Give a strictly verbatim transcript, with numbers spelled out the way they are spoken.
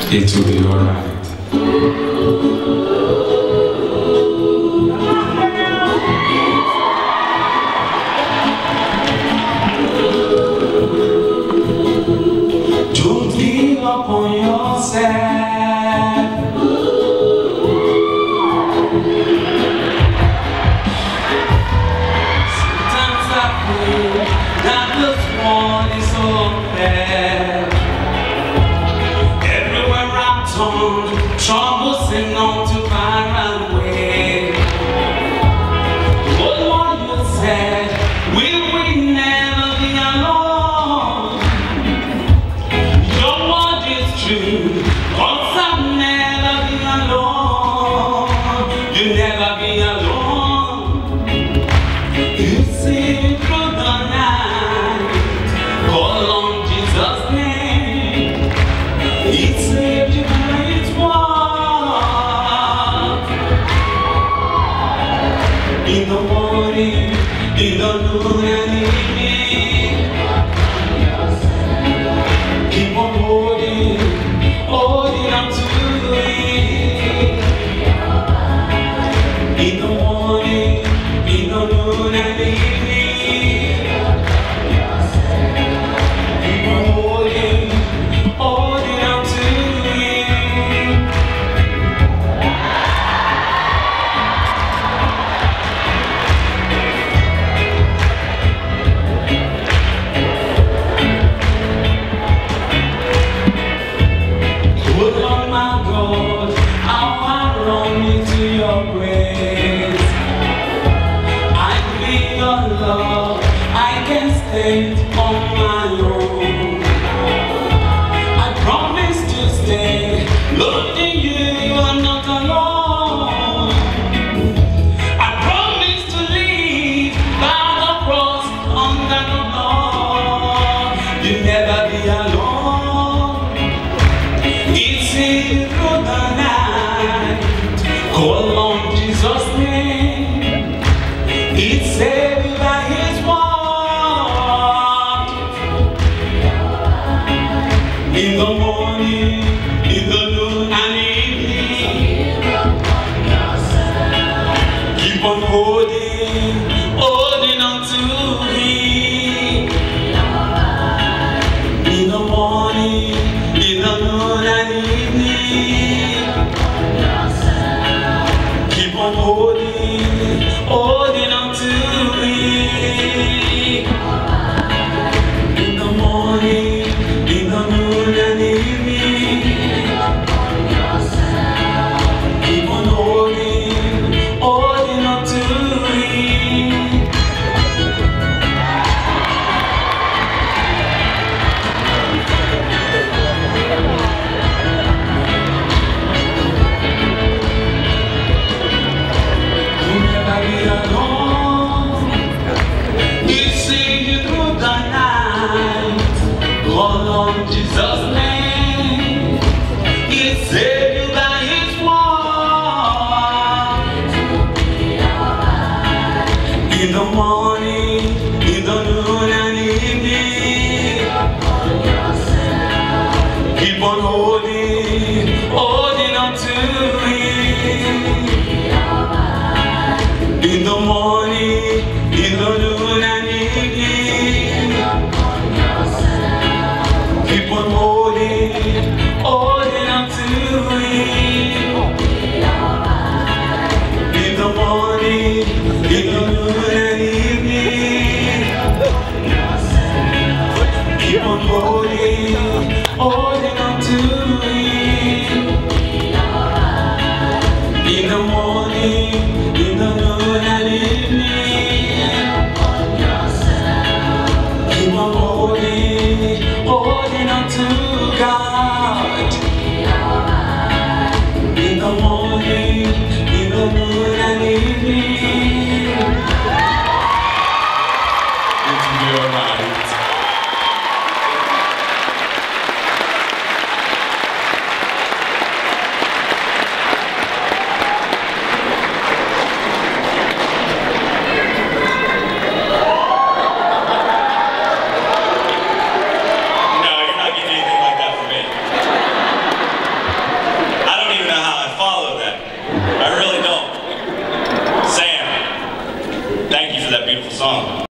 It will be alright. Don't give up on yourself. Sometimes I feel that this world is unfair. Everywhere I turn, trouble seems not to far away. But what you said, we will never be alone. Your word is true, 'cause I'll never be alone. You'll never be alone. You see through the night, call on Jesus' name. He saved you by His word. In the morning, in the noon and evening, keep on holding, holding on to it. In the morning, in the noon and evening, keep on holding, holding on to it. Oh Lord my God, how I run into your grace. I need your love, I can stand on my own. I promise to stay, Lord, in you, you are not alone. I promise to live by the cross under the blood. You'll never be alone. It's in through the night, call on Jesus' name. It's saved by His word. In the morning, in the noon and evening, keep on holding, holding on to Him. In the morning, in the noon and evening, keep on holding, holding on to Him. In the morning, in the noon and evening, keep on holding, holding on to Him. You'll never be alone. He sees you through the night. Call on Jesus' name. He saved you by His word. In the morning, in the noon and evening, keep on holding, holding on to Him. In the morning, in the noon and evening, keep on holding, holding on to Him. In the morning, in the noon and evening, keep on holding, holding on to Him. song.